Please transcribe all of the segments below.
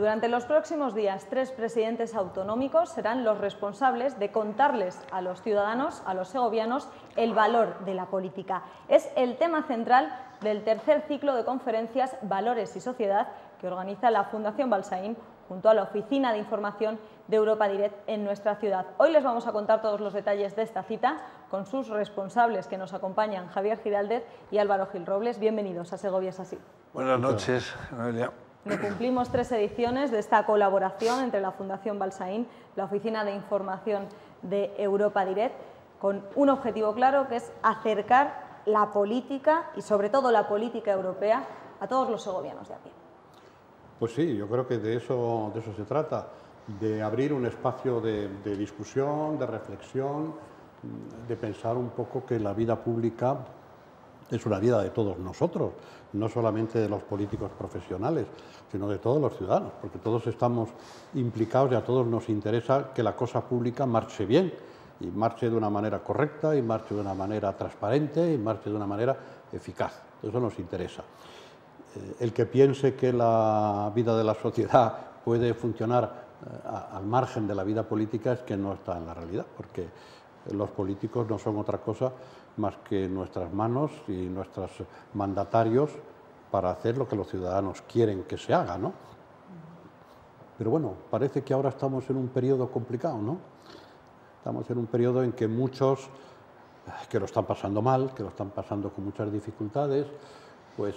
Durante los próximos días, 3 presidentes autonómicos serán los responsables de contarles a los ciudadanos, a los segovianos, el valor de la política. Es el tema central del tercer ciclo de conferencias Valores y Sociedad que organiza la Fundación Balsaín junto a la Oficina de Información de Europa Direct en nuestra ciudad. Hoy les vamos a contar todos los detalles de esta cita con sus responsables que nos acompañan, Javier Giraldez y Álvaro Gil Robles. Bienvenidos a Segovia es así. Buenas noches, Noelia. Cumplimos 3 ediciones de esta colaboración entre la Fundación Balsaín, la Oficina de Información de Europa Direct, con un objetivo claro que es acercar la política y sobre todo la política europea a todos los segovianos de a pie. Pues sí, yo creo que de eso se trata, de abrir un espacio de discusión, de reflexión, de pensar un poco que la vida pública es una vida de todos nosotros, no solamente de los políticos profesionales, sino de todos los ciudadanos, porque todos estamos implicados y a todos nos interesa que la cosa pública marche bien, y marche de una manera correcta, y marche de una manera transparente, y marche de una manera eficaz. Eso nos interesa. El que piense que la vida de la sociedad puede funcionar al margen de la vida política es que no está en la realidad, porque los políticos no son otra cosa más que nuestras manos y nuestros mandatarios para hacer lo que los ciudadanos quieren que se haga, ¿no? Pero bueno, parece que ahora estamos en un periodo complicado, ¿no? Estamos en un periodo en que muchos que lo están pasando mal, que lo están pasando con muchas dificultades, pues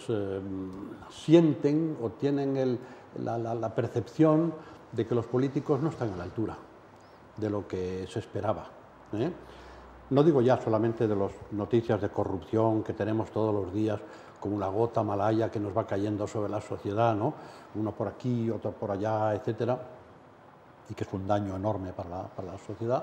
sienten o tienen la percepción de que los políticos no están a la altura de lo que se esperaba, ¿eh? No digo ya solamente de las noticias de corrupción que tenemos todos los días, como una gota malaya que nos va cayendo sobre la sociedad, ¿no? Uno por aquí, otro por allá, etcétera, y que es un daño enorme para la sociedad,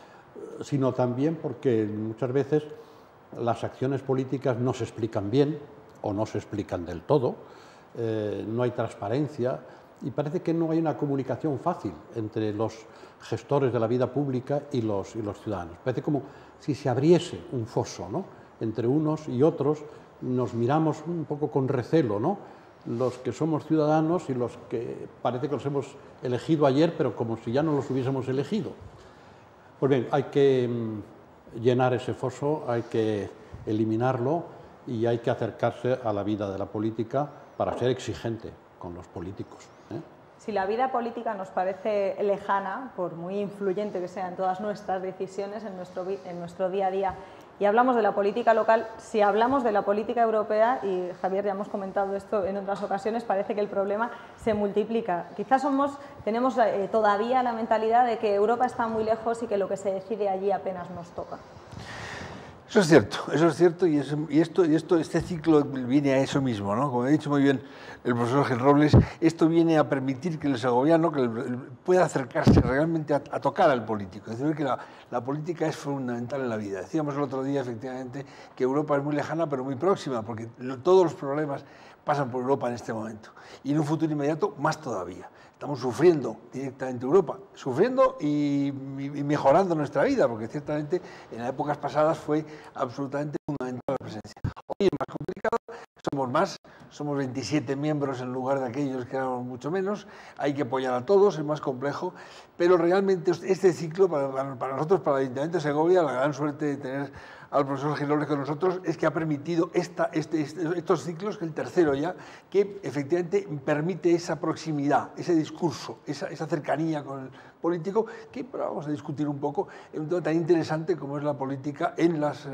sino también porque muchas veces las acciones políticas no se explican bien o no se explican del todo, no hay transparencia y parece que no hay una comunicación fácil entre los gestores de la vida pública y los ciudadanos. Parece como si se abriese un foso, ¿no? Entre unos y otros, nos miramos un poco con recelo, ¿no? Los que somos ciudadanos y los que parece que los hemos elegido ayer, pero como si ya no los hubiésemos elegido. Pues bien, hay que llenar ese foso, hay que eliminarlo y hay que acercarse a la vida de la política para ser exigente con los políticos, ¿eh? Si la vida política nos parece lejana, por muy influyente que sea en todas nuestras decisiones, en nuestro día a día, y hablamos de la política local, si hablamos de la política europea, y Javier, ya hemos comentado esto en otras ocasiones, parece que el problema se multiplica. Quizás tenemos todavía la mentalidad de que Europa está muy lejos y que lo que se decide allí apenas nos toca. Eso es cierto y este ciclo viene a eso mismo, ¿no? Como ha dicho muy bien el profesor Gil Robles, esto viene a permitir que el segoviano pueda acercarse realmente a tocar al político, es decir, que la política es fundamental en la vida. Decíamos el otro día, efectivamente, que Europa es muy lejana pero muy próxima, porque todos los problemas pasan por Europa en este momento y en un futuro inmediato más todavía. Estamos sufriendo directamente Europa, sufriendo y mejorando nuestra vida, porque ciertamente en las épocas pasadas fue absolutamente fundamental la presencia. Hoy es más complicado, somos 27 miembros en lugar de aquellos que éramos mucho menos, hay que apoyar a todos, es más complejo, pero realmente este ciclo, para nosotros, para el Ayuntamiento de Segovia, la gran suerte de tener al profesor Gil Robles con nosotros es que ha permitido estos ciclos, el tercero ya, que efectivamente permite esa proximidad, ese discurso, esa cercanía con el político, que vamos a discutir un poco en un tema tan interesante como es la política en las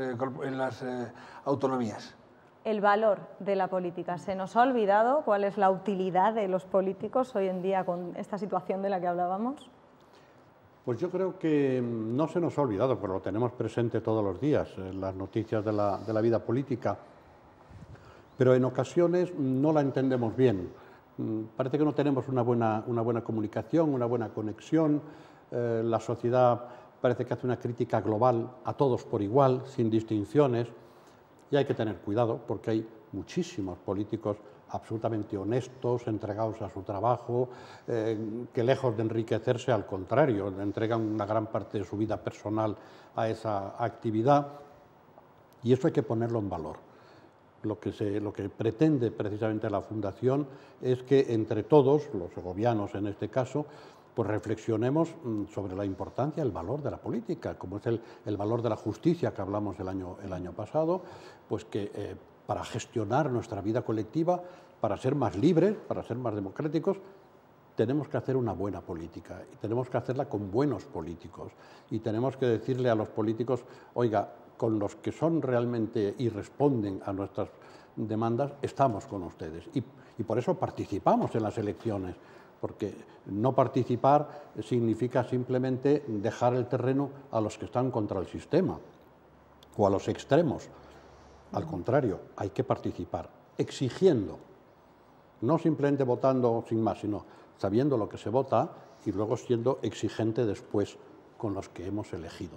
autonomías. El valor de la política. ¿Se nos ha olvidado cuál es la utilidad de los políticos hoy en día con esta situación de la que hablábamos? Pues yo creo que no se nos ha olvidado, porque lo tenemos presente todos los días, en las noticias de la vida política, pero en ocasiones no la entendemos bien. Parece que no tenemos una buena comunicación, una buena conexión. La sociedad parece que hace una crítica global a todos por igual, sin distinciones, y hay que tener cuidado porque hay muchísimos políticos absolutamente honestos, entregados a su trabajo, que lejos de enriquecerse, al contrario, entregan una gran parte de su vida personal a esa actividad, y eso hay que ponerlo en valor. lo que pretende precisamente la Fundación es que entre todos, los segovianos en este caso, pues reflexionemos sobre la importancia, el valor de la política, como es el valor de la justicia que hablamos el año pasado, pues que para gestionar nuestra vida colectiva, para ser más libres, para ser más democráticos, tenemos que hacer una buena política y tenemos que hacerla con buenos políticos y tenemos que decirle a los políticos, oiga, con los que son realmente y responden a nuestras demandas, estamos con ustedes y por eso participamos en las elecciones, porque no participar significa simplemente dejar el terreno a los que están contra el sistema o a los extremos. Al contrario, hay que participar, exigiendo, no simplemente votando sin más, sino sabiendo lo que se vota y luego siendo exigente después con los que hemos elegido.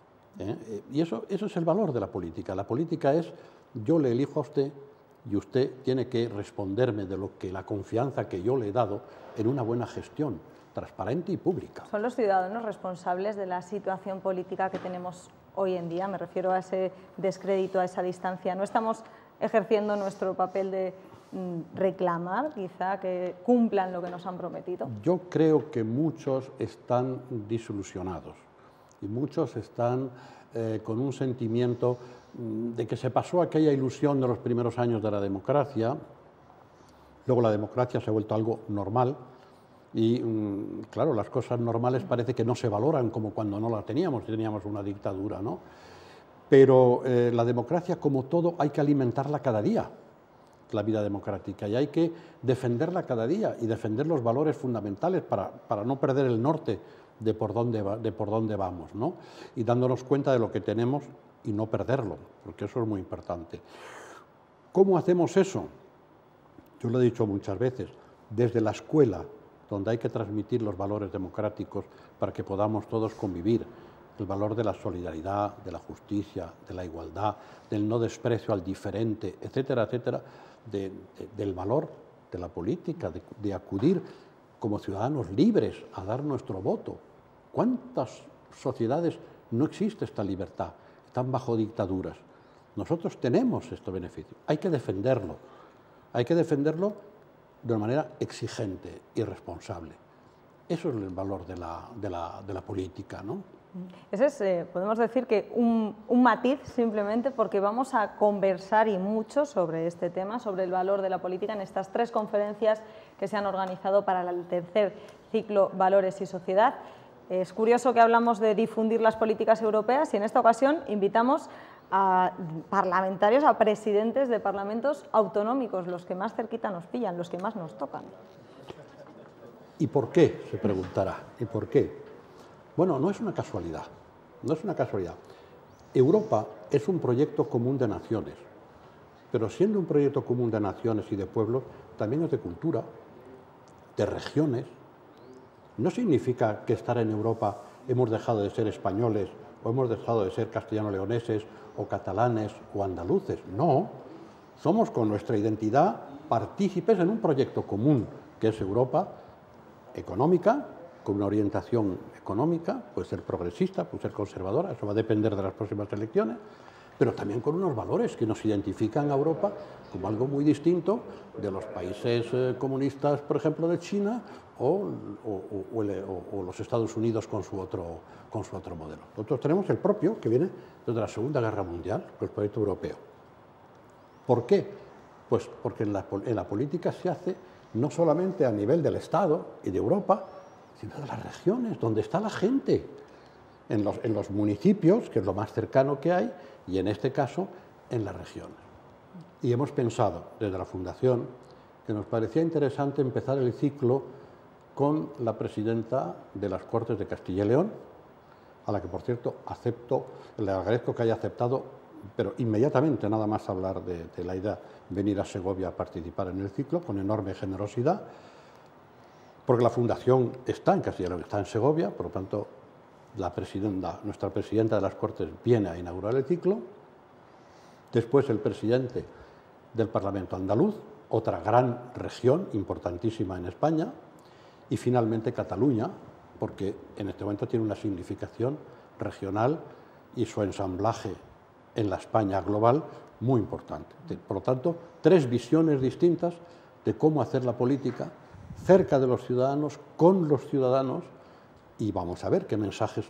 Y eso es el valor de la política. La política es, yo le elijo a usted y usted tiene que responderme de lo que la confianza que yo le he dado en una buena gestión, transparente y pública. ¿Son los ciudadanos responsables de la situación política que tenemos hoy en día? Me refiero a ese descrédito, a esa distancia. ¿No estamos ejerciendo nuestro papel de reclamar, quizá, que cumplan lo que nos han prometido? Yo creo que muchos están desilusionados y muchos están con un sentimiento de que se pasó aquella ilusión de los primeros años de la democracia, luego la democracia se ha vuelto algo normal y, claro, las cosas normales parece que no se valoran como cuando no las teníamos una dictadura, ¿no? Pero la democracia, como todo, hay que alimentarla cada día, la vida democrática, y hay que defenderla cada día y defender los valores fundamentales para no perder el norte de por dónde vamos, ¿no? Y dándonos cuenta de lo que tenemos y no perderlo, porque eso es muy importante. ¿Cómo hacemos eso? Yo lo he dicho muchas veces, desde la escuela, donde hay que transmitir los valores democráticos para que podamos todos convivir, el valor de la solidaridad, de la justicia, de la igualdad, del no desprecio al diferente, etcétera, etcétera, del valor de la política, de acudir como ciudadanos libres a dar nuestro voto. ¿Cuántas sociedades no existe esta libertad? Están bajo dictaduras. Nosotros tenemos este beneficio. Hay que defenderlo. Hay que defenderlo de una manera exigente y responsable. Eso es el valor de la política, ¿no? Ese es, podemos decir que un matiz simplemente porque vamos a conversar y mucho sobre este tema, sobre el valor de la política en estas 3 conferencias que se han organizado para el tercer ciclo Valores y Sociedad. Es curioso que hablamos de difundir las políticas europeas y en esta ocasión invitamos a parlamentarios, a presidentes de parlamentos autonómicos, los que más cerquita nos pillan, los que más nos tocan. ¿Y por qué? Se preguntará. ¿Y por qué? Bueno, no es una casualidad, no es una casualidad. Europa es un proyecto común de naciones, pero siendo un proyecto común de naciones y de pueblos, también es de cultura, de regiones. No significa que estar en Europa hemos dejado de ser españoles o hemos dejado de ser castellano-leoneses o catalanes o andaluces. No, somos con nuestra identidad partícipes en un proyecto común que es Europa económica, con una orientación económica, puede ser progresista, puede ser conservadora, eso va a depender de las próximas elecciones, pero también con unos valores que nos identifican a Europa como algo muy distinto de los países comunistas, por ejemplo, de China o los Estados Unidos con su otro modelo. Nosotros tenemos el propio, que viene desde la Segunda Guerra Mundial, el proyecto europeo. ¿Por qué? Pues porque en la política se hace no solamente a nivel del Estado y de Europa, sino de las regiones, donde está la gente, en los municipios, que es lo más cercano que hay, y en este caso, en las regiones. Y hemos pensado, desde la Fundación, que nos parecía interesante empezar el ciclo con la presidenta de las Cortes de Castilla y León, a la que, por cierto, le agradezco que haya aceptado, pero inmediatamente, nada más hablar de la idea de venir a Segovia a participar en el ciclo, con enorme generosidad, porque la Fundación está en Castilla y León, está en Segovia, por lo tanto, nuestra presidenta de las Cortes viene a inaugurar el ciclo. Después el presidente del Parlamento andaluz, otra gran región importantísima en España, y finalmente Cataluña, porque en este momento tiene una significación regional y su ensamblaje en la España global muy importante. Por lo tanto, 3 visiones distintas de cómo hacer la política cerca de los ciudadanos, con los ciudadanos, y vamos a ver qué mensajes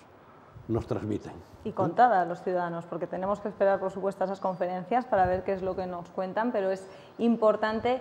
nos transmiten. Y contada a los ciudadanos, porque tenemos que esperar, por supuesto, a esas conferencias para ver qué es lo que nos cuentan, pero es importante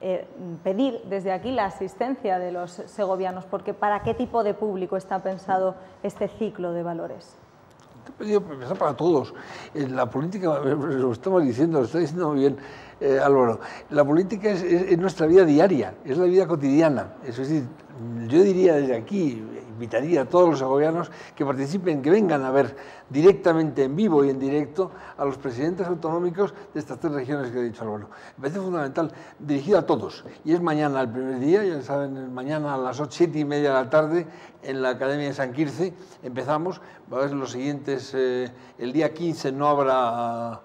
pedir desde aquí la asistencia de los segovianos, porque ¿para qué tipo de público está pensado este ciclo de valores? He pedido empezar para todos. La política, lo estamos diciendo, lo está diciendo muy bien Álvaro, la política es nuestra vida diaria, es la vida cotidiana. Es decir, yo diría desde aquí, invitaría a todos los segovianos que participen, que vengan a ver directamente, en vivo y en directo, a los presidentes autonómicos de estas 3 regiones que ha dicho Álvaro. Me parece fundamental, dirigido a todos. Y es mañana el primer día, ya saben, mañana a las 7:30 de la tarde, en la Academia de San Quirce, empezamos. Va a haber los siguientes, el día 15 no habrá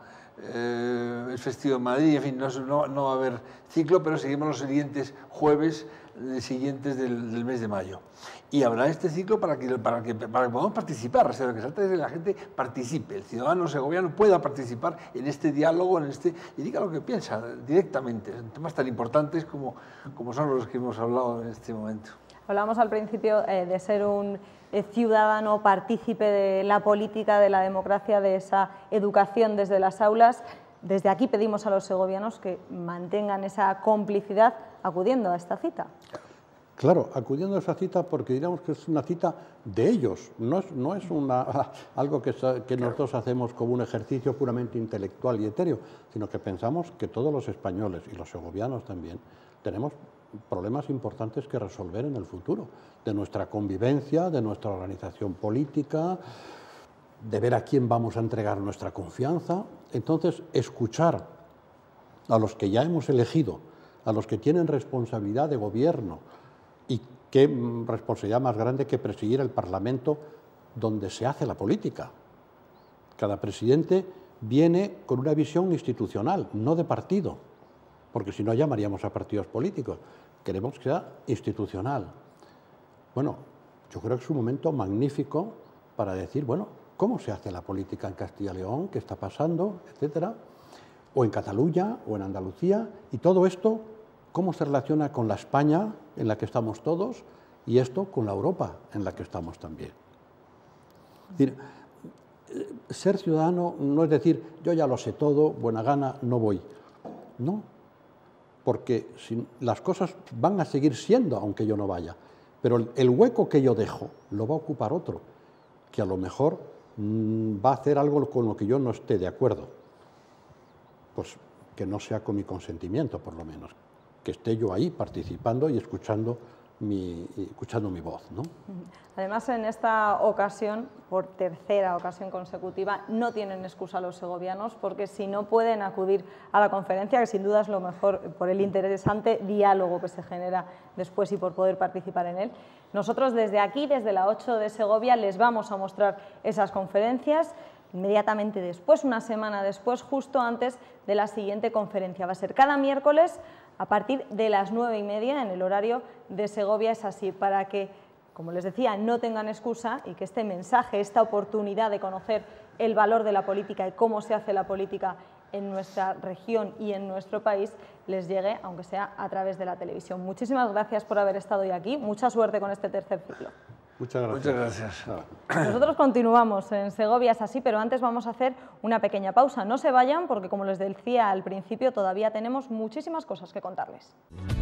el festivo en Madrid, en fin, no va a haber ciclo, pero seguimos los siguientes jueves siguientes del mes de mayo. Y habrá este ciclo para que podamos participar, o sea, lo que se trata es que la gente participe, el ciudadano segoviano pueda participar en este diálogo, y diga lo que piensa directamente, en temas tan importantes como son los que hemos hablado en este momento. Hablamos al principio de ser un ciudadano partícipe de la política, de la democracia, de esa educación desde las aulas. Desde aquí pedimos a los segovianos que mantengan esa complicidad acudiendo a esta cita. Claro, acudiendo a esa cita porque diríamos que es una cita de ellos, no es algo que nosotros hacemos como un ejercicio puramente intelectual y etéreo, sino que pensamos que todos los españoles y los segovianos también tenemos problemas importantes que resolver en el futuro, de nuestra convivencia, de nuestra organización política, de ver a quién vamos a entregar nuestra confianza. Entonces, escuchar a los que ya hemos elegido, a los que tienen responsabilidad de gobierno, y qué responsabilidad más grande que presidir el Parlamento donde se hace la política. Cada presidente viene con una visión institucional, no de partido, porque si no llamaríamos a partidos políticos. Queremos que sea institucional. Bueno, yo creo que es un momento magnífico para decir, bueno, ¿cómo se hace la política en Castilla y León? ¿Qué está pasando? Etcétera. O en Cataluña, o en Andalucía. Y todo esto, ¿cómo se relaciona con la España en la que estamos todos? Y esto con la Europa en la que estamos también. Es decir, ser ciudadano no es decir, yo ya lo sé todo, buena gana, no voy. No, porque las cosas van a seguir siendo aunque yo no vaya. Pero el hueco que yo dejo lo va a ocupar otro, que a lo mejor va a hacer algo con lo que yo no esté de acuerdo. Pues que no sea con mi consentimiento, por lo menos. Que esté yo ahí participando y escuchando mi voz, ¿no? Además, en esta ocasión, por tercera ocasión consecutiva, no tienen excusa los segovianos, porque si no pueden acudir a la conferencia, que sin duda es lo mejor por el interesante diálogo que se genera después y por poder participar en él, nosotros desde aquí, desde la 8 de Segovia, les vamos a mostrar esas conferencias inmediatamente después, una semana después, justo antes de la siguiente conferencia. Va a ser cada miércoles a partir de las 9:30 en el horario de Segovia. Es así, para que, como les decía, no tengan excusa y que este mensaje, esta oportunidad de conocer el valor de la política y cómo se hace la política en nuestra región y en nuestro país les llegue, aunque sea a través de la televisión. Muchísimas gracias por haber estado hoy aquí. Mucha suerte con este tercer ciclo. Muchas gracias. Muchas gracias. Nosotros continuamos en Segovia, es así, pero antes vamos a hacer una pequeña pausa. No se vayan porque, como les decía al principio, todavía tenemos muchísimas cosas que contarles.